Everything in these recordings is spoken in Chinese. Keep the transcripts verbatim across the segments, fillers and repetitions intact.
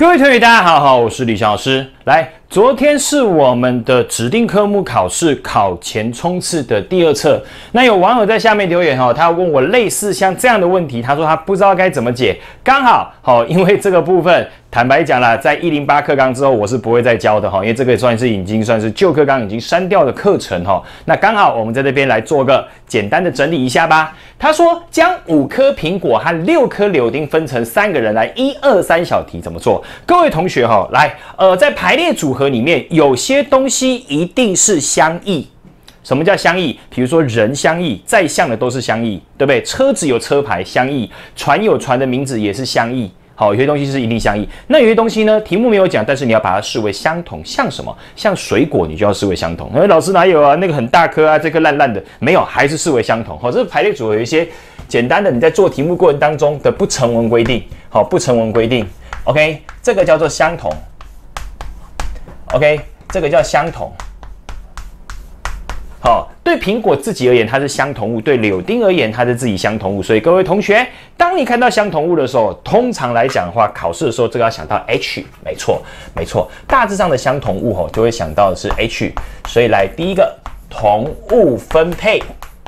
各位同学，大家好，好，我是李翔老师。来，昨天是我们的指定科目考试考前冲刺的第二册。那有网友在下面留言哈，他问我类似像这样的问题，他说他不知道该怎么解。刚好好，因为这个部分坦白讲啦，在一零八课纲之后，我是不会再教的哈，因为这个算是已经算是旧课纲已经删掉的课程哈。那刚好我们在这边来做个简单的整理一下吧。他说将五颗苹果和六颗柳丁分成三个人来，一二三小题怎么做？各位同学哈，来，呃，在排列组合里面，有些东西一定是相异。什么叫相异？比如说人相异，再像的都是相异，对不对？车子有车牌相异，船有船的名字也是相异。好，有些东西是一定相异。那有些东西呢，题目没有讲，但是你要把它视为相同。像什么？像水果，你就要视为相同。哎，老师哪有啊？那个很大颗啊，这颗烂烂的，没有，还是视为相同。好，这个排列组合有一些简单的，你在做题目过程当中的不成文规定。好，不成文规定。OK， 这个叫做相同。OK， 这个叫相同。好，对苹果自己而言，它是相同物；对柳丁而言，它是自己相同物。所以各位同学，当你看到相同物的时候，通常来讲的话，考试的时候这个要想到 H， 没错，没错，大致上的相同物吼，就会想到的是 H。所以来第一个同物分配，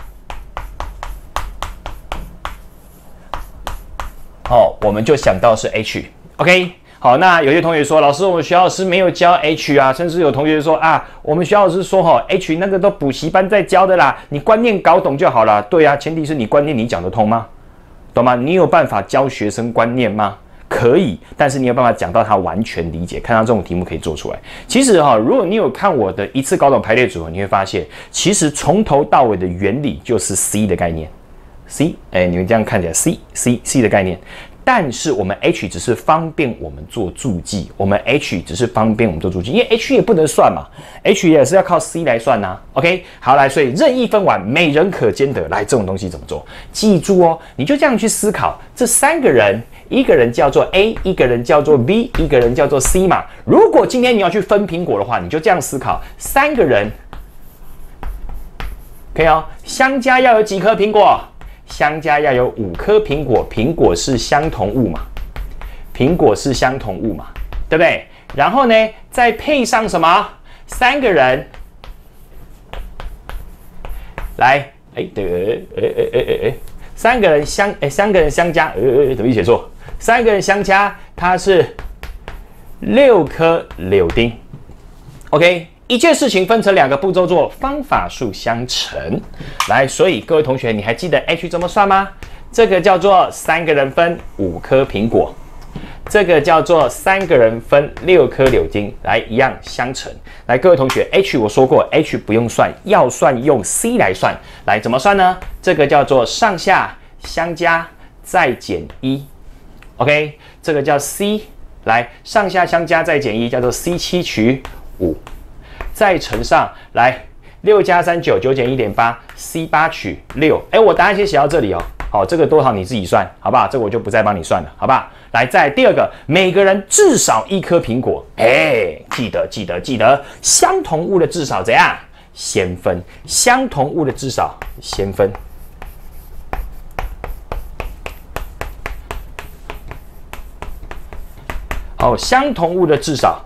好，我们就想到是 H。OK。好，那有些同学说，老师，我们学校老师没有教 H 啊，甚至有同学说啊，我们学校老师说哈 ，H 那个都补习班在教的啦，你观念搞懂就好了。对啊，前提是你观念你讲得通吗？懂吗？你有办法教学生观念吗？可以，但是你有办法讲到他完全理解，看到这种题目可以做出来。其实哈，如果你有看我的一次搞懂排列组合，你会发现，其实从头到尾的原理就是 C 的概念。C， 哎，你们这样看起来 ，C C C 的概念。但是我们 H 只是方便我们做注记，我们 H 只是方便我们做注记，因为 H 也不能算嘛 ，H 也是要靠 C 来算呐、啊。OK， 好来，所以任意分完，每人可兼得。来，这种东西怎么做？记住哦，你就这样去思考，这三个人，一个人叫做 A， 一个人叫做 B， 一个人叫做 C 嘛。如果今天你要去分苹果的话，你就这样思考，三个人，可以哦，相加要有几颗苹果？相加要有五颗苹果，苹果是相同物嘛？苹果是相同物嘛？对不对？然后呢，再配上什么？三个人，来，哎，对，哎哎哎哎哎，三个人相，哎，三个人相加，呃，怎么一写错？三个人相加，它是六颗柳丁。OK。一件事情分成两个步骤做，方法数相乘。来，所以各位同学，你还记得 H 怎么算吗？这个叫做三个人分五颗苹果，这个叫做三个人分六颗柳丁，来一样相乘。来，各位同学 ，H 我说过 ，H 不用算，要算用 C 来算。来，怎么算呢？这个叫做上下相加再减一 ，OK， 这个叫 C。来，上下相加再减一叫做 C 七取五。再乘上来，六加三九，九减一点八 ，C 八取六。哎，我答案先写到这里哦。好，这个多少你自己算，好不好？这个我就不再帮你算了，好不好？来，再第二个，每个人至少一颗苹果。哎，记得记得记得，相同物的至少怎样？先分，相同物的至少先分。好，相同物的至少。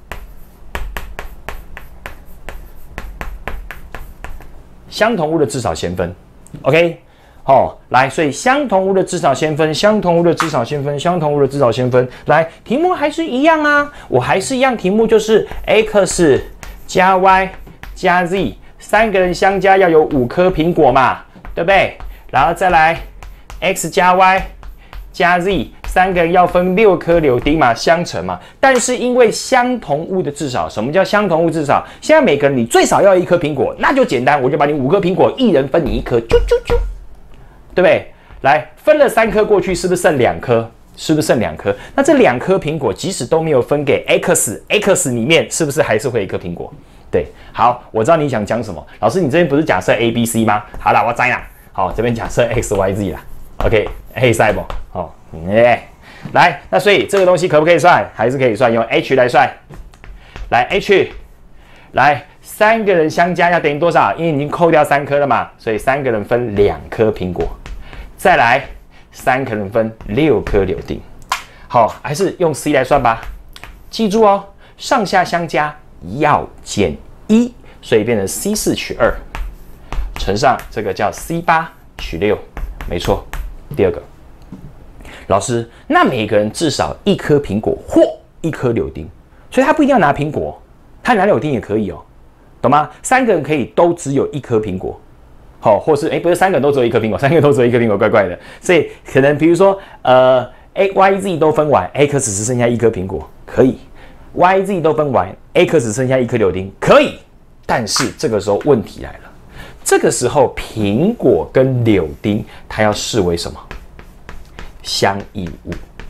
相同物的至少先分 ，OK， 好，来，所以相同物的至少先分，相同物的至少先分，相同物的至少先分。来，题目还是一样啊，我还是一样，题目就是 x 加 y 加 z， 三个人相加要有五颗苹果嘛，对不对？然后再来 x 加 y 加 z。三个人要分六颗柳丁嘛，相乘嘛。但是因为相同物的至少，什么叫相同物至少？现在每个人你最少要一颗苹果，那就简单，我就把你五颗苹果，一人分你一颗，啾啾啾，对不对？来，分了三颗过去，是不是剩两颗？是不是剩两颗？那这两颗苹果，即使都没有分给 x，x 里面是不是还是会有一颗苹果？对，好，我知道你想讲什么，老师，你这边不是假设 A、B、C 吗？好啦，我知啦，好，这边假设 x、y、z 啦 ，OK， 黑塞不？好。耶，来，那所以这个东西可不可以算？还是可以算，用 H 来算。来 H， 来，三个人相加要等于多少？因为已经扣掉三颗了嘛，所以三个人分两颗苹果。再来，三个人分六颗柳丁。好，还是用 C 来算吧。 记住哦，上下相加要减一，所以变成 C 四取二乘上这个叫 C 八取六，没错。第二个，老师，那每个人至少一颗苹果或一颗柳丁，所以他不一定要拿苹果，他拿柳丁也可以哦，懂吗？三个人可以都只有一颗苹果。好、哦，或是哎，不是三个人都只有一颗苹果，三个人都只有一颗苹果，怪怪的。所以可能比如说，呃 ，A、Y、Z 都分完 ，X 只剩下一颗苹果，可以 ；Y、Z 都分完 ，X 只剩下一颗柳丁，可以。但是这个时候问题来了，这个时候苹果跟柳丁它要视为什么？相异物。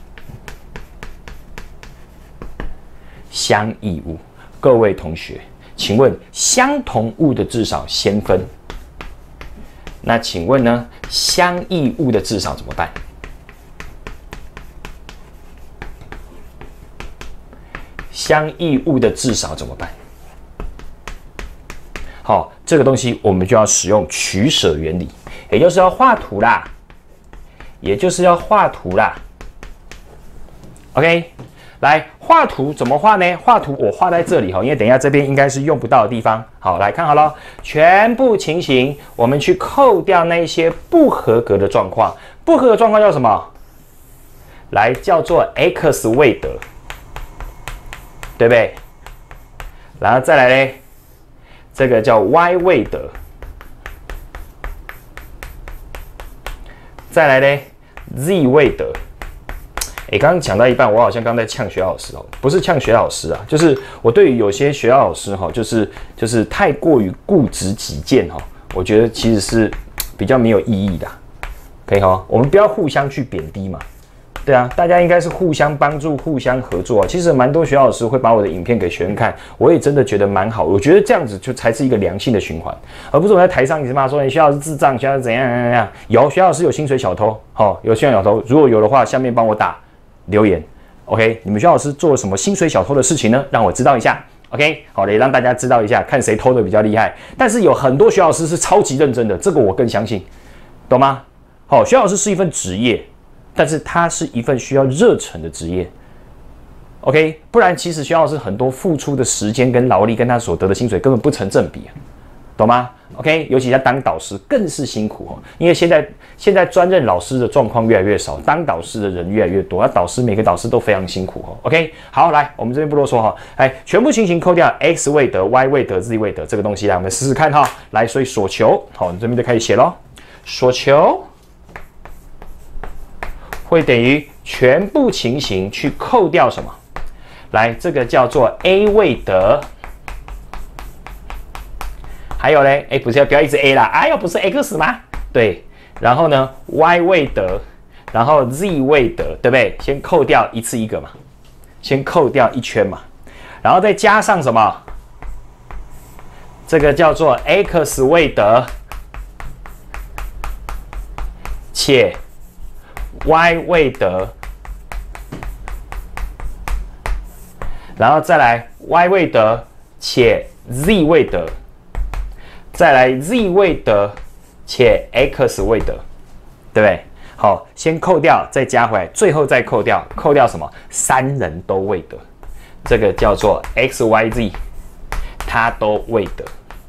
相异物，各位同学，请问相同物的至少先分。那请问呢，相异物的至少怎么办？相异物的至少怎么办？好，这个东西我们就要使用取舍原理，也就是要画图啦，也就是要画图啦。OK。来画图怎么画呢？画图我画在这里哈，因为等一下这边应该是用不到的地方。好，来看好了，全部情形我们去扣掉那些不合格的状况。不合格状况叫什么？来叫做 x 未得，对不对？然后再来嘞，这个叫 y 未得，再来嘞 z 未得。哎，刚刚讲到一半，我好像刚在呛学校老师哦，不是呛学校老师啊，就是我对于有些学校老师哈，就是就是太过于固执己见哈，我觉得其实是比较没有意义的，可以哈，我们不要互相去贬低嘛，对啊，大家应该是互相帮助、互相合作啊。其实蛮多学校老师会把我的影片给学生看，我也真的觉得蛮好，我觉得这样子就才是一个良性的循环，而不是我在台上一直骂说你学校是智障，学校是怎样怎样怎样。有学校老师有薪水小偷，好，有薪水小偷，如果有的话，下面帮我打留言 ，OK？ 你们学校老师做了什么薪水小偷的事情呢？让我知道一下 ，OK？ 好的，也让大家知道一下，看谁偷的比较厉害。但是有很多学校老师是超级认真的，这个我更相信，懂吗？好，学校老师是一份职业，但是它是一份需要热忱的职业 ，OK？ 不然其实学校老师很多付出的时间跟劳力跟他所得的薪水根本不成正比、啊，懂吗？ OK， 尤其在当导师更是辛苦哦，因为现在现在专任老师的状况越来越少，当导师的人越来越多，那导师每个导师都非常辛苦哦。OK， 好，来，我们这边不啰嗦哈，来，全部情形扣掉 x 未得、y 未得、z 未得这个东西来，我们试试看哈。来，所以所求，好，你这边就开始写咯。所求会等于全部情形去扣掉什么？来，这个叫做 a 未得。还有嘞，哎，不是要不要一直 A 啦？哎呦，不是 X 吗？对，然后呢 ，Y 未得，然后 Z 未得，对不对？先扣掉一次一个嘛，先扣掉一圈嘛，然后再加上什么？这个叫做 X 未得，且 Y 未得，然后再来 Y 未得，且 Z 未得。再来 z 未得，且 x 未得，对不对？好，先扣掉，再加回来，最后再扣掉，扣掉什么？三人都未得，这个叫做 x y z， 它都未得。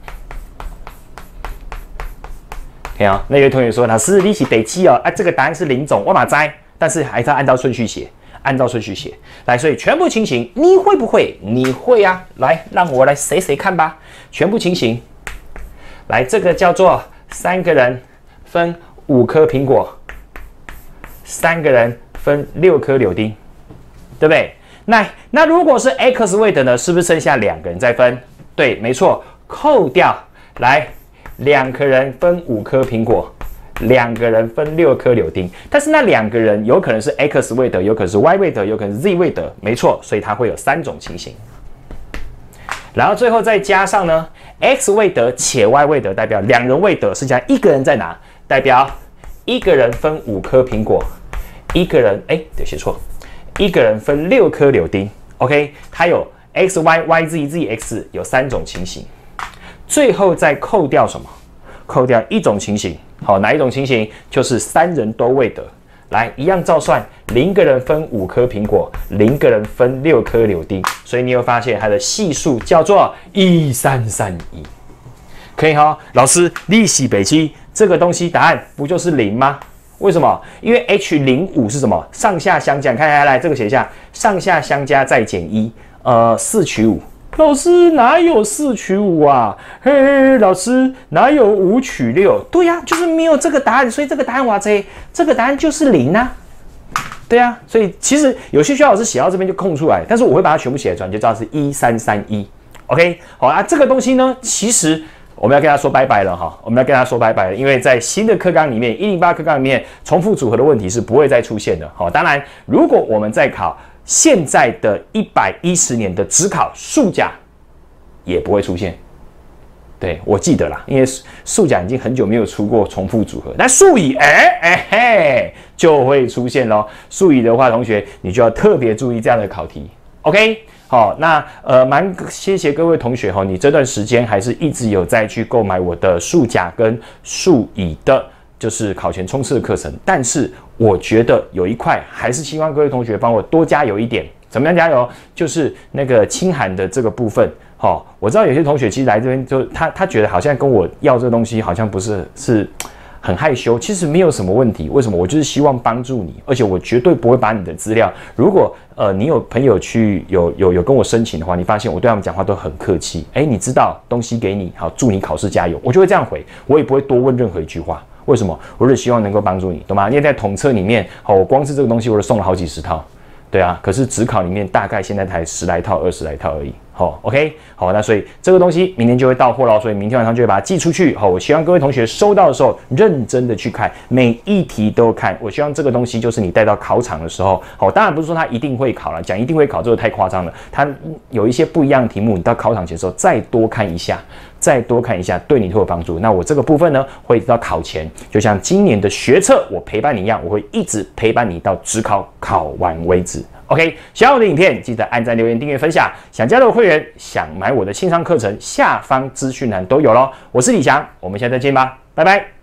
看啊，那位同学说：“老师，你是第七哦，啊，这个答案是零种，我马知，但是还是要按照顺序写，按照顺序写。来，所以全部情形，你会不会？你会啊？来，让我来写写看吧。全部情形。”来，这个叫做三个人分五颗苹果，三个人分六颗柳丁，对不对？那那如果是 x 未得呢？是不是剩下两个人再分？对，没错，扣掉来，两个人分五颗苹果，两个人分六颗柳丁。但是那两个人有可能是 x 未得，有可能是 y 未得，有可能是 z 未得，没错，所以它会有三种情形。然后最后再加上呢 ，x 未得且 y 未得，代表两人未得，剩下一个人在哪？代表一个人分五颗苹果，一个人哎，对，写错，一个人分六颗柳丁。OK， 它有 x y y z z x 有三种情形，最后再扣掉什么？扣掉一种情形，好，哪一种情形？就是三人都未得。 来，一样照算，零个人分五颗苹果，零个人分六颗柳丁，所以你会发现它的系数叫做一三三一，可以哈？老师，利息北七这个东西答案不就是零吗？为什么？因为 H 零五是什么？上下相加，看来来这个写一下，上下相加再减一，呃，四取五。老师哪有四取五啊？嘿嘿，老师哪有五取六？对呀、啊，就是没有这个答案，所以这个答案哇塞，这个答案就是零啊。对啊，所以其实有些学校老师写到这边就空出来，但是我会把它全部写出来，就知道是一三三一。OK， 好啊，这个东西呢，其实我们要跟他说拜拜了哈，我们要跟他说拜拜了，因为在新的课纲里面，一零八课纲里面，重复组合的问题是不会再出现的。好，当然，如果我们在考现在的一百一十年的指考数甲也不会出现，对我记得啦，因为数甲已经很久没有出过重复组合，但数乙哎哎嘿就会出现咯。数乙的话，同学你就要特别注意这样的考题。OK， 好，那呃蛮谢谢各位同学哈，你这段时间还是一直有在去购买我的数甲跟数乙的。就是考前冲刺的课程，但是我觉得有一块还是希望各位同学帮我多加油一点。怎么样加油？就是那个清寒的这个部分。好、哦，我知道有些同学其实来这边就他他觉得好像跟我要这个东西好像不是是很害羞，其实没有什么问题。为什么？我就是希望帮助你，而且我绝对不会把你的资料，如果呃你有朋友去有有有跟我申请的话，你发现我对他们讲话都很客气。哎，你知道东西给你，好，祝你考试加油，我就会这样回，我也不会多问任何一句话。为什么？我是希望能够帮助你，懂吗？因为在统测里面，好，我光是这个东西我就送了好几十套，对啊。可是指考里面大概现在才十来套、二十来套而已。好 ，OK， 好，那所以这个东西明天就会到货了，所以明天晚上就会把它寄出去。好，我希望各位同学收到的时候认真的去看，每一题都看。我希望这个东西就是你带到考场的时候，好，当然不是说它一定会考了，讲一定会考这个太夸张了。它有一些不一样的题目，你到考场前的时候再多看一下。再多看一下，对你会有帮助。那我这个部分呢，会到考前，就像今年的学测，我陪伴你一样，我会一直陪伴你到指考考完为止。OK， 喜欢我的影片，记得按赞、留言、订阅、分享。想加入会员，想买我的线上课程，下方资讯栏都有咯。我是李翔，我们下次再见吧，拜拜。